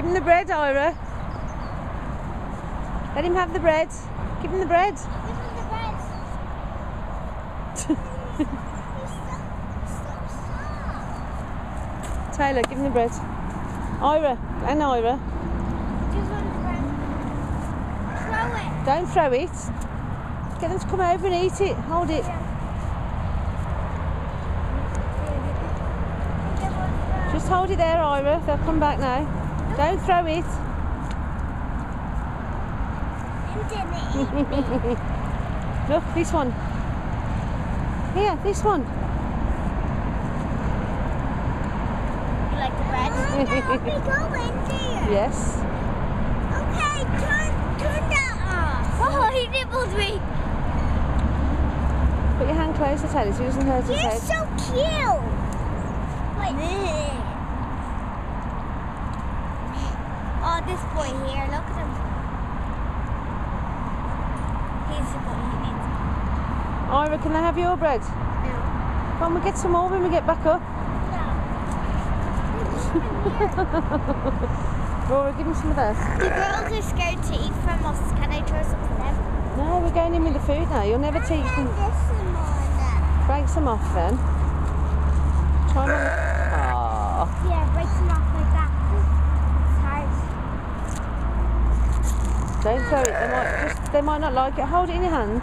him the bread, Ira. Let him have the bread. Give him the bread. Give him the bread. He's so soft. Taylor, give him the bread. Ira, and Ira. Give him the bread. Throw it. Don't throw it. Get them to come over and eat it. Hold it. Just hold it there, Ira. They'll come back now. Don't throw it. Look, this one. Here, this one. You like the bread? I'll be going there. Yes. Okay, turn that off. Oh, he nibbled me. Put your hand closer, Taylor, so he doesn't hurt his You're head. so cute. Wait. Oh, this boy here, look at him. He's the boy he needs. Ira, can I have your bread? No. Come on, we'll get some more when we get back up. Laura, give me some of those. The girls are scared to eat from us. Can I throw some to them? No, we're going in with the food now. You'll never teach them. Break some off then. Try not. Aww. Yeah, break some off like that. It's hard. Don't throw it. They might not like it. Hold it in your hands.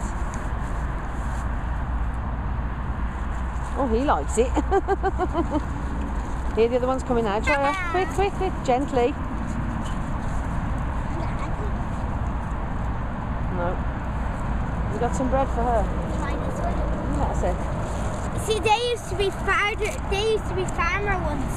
Oh, he likes it. Here, the other one's coming now. Try her. Quick, quick, quick. Gently. No. You got some bread for her? Try this one. That's it. See, they used to be farmer once.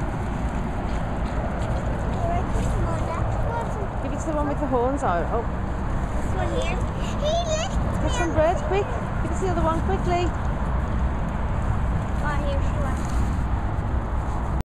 Give it to the one with the horns out. Oh, This one here. He licked get some bread, quick. Give it to the other one quickly. Oh, here's the one.